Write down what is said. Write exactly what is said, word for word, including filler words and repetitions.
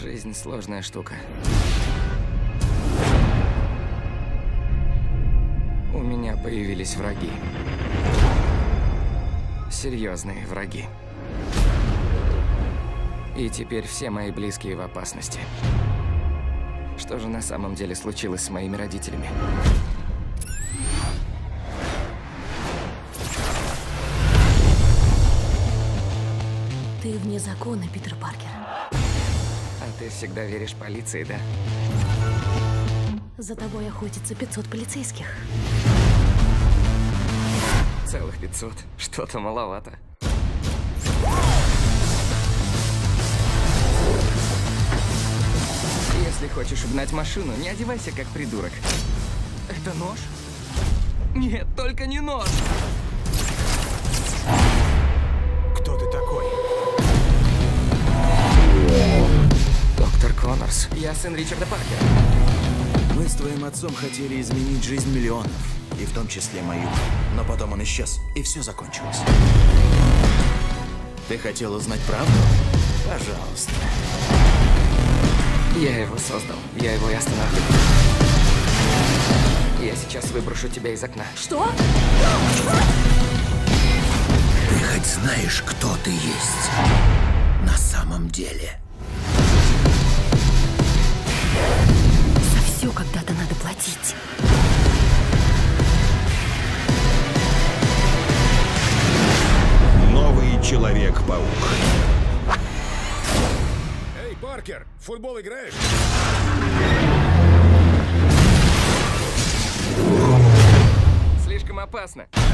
Жизнь сложная штука. У меня появились враги. Серьезные враги. И теперь все мои близкие в опасности. Что же на самом деле случилось с моими родителями? Ты вне закона, Питер Паркер. А ты всегда веришь полиции, да? За тобой охотится пятьсот полицейских. Целых пятьсот. Что-то маловато. Если хочешь угнать машину, не одевайся как придурок. Это нож? Нет, только не нож! Кто ты такой? Доктор Коннорс. Я сын Ричарда Паркера. Мы с твоим отцом хотели изменить жизнь миллионов, и в том числе мою. Но потом он исчез, и все закончилось. Ты хотел узнать правду? Пожалуйста. Я его создал. Я его и остановлю. Я сейчас выброшу тебя из окна. Что? Ты хоть знаешь, кто ты есть на самом деле? За все когда-то надо платить. Новый Человек-паук. Эй, Паркер, в футбол играешь? Слишком опасно.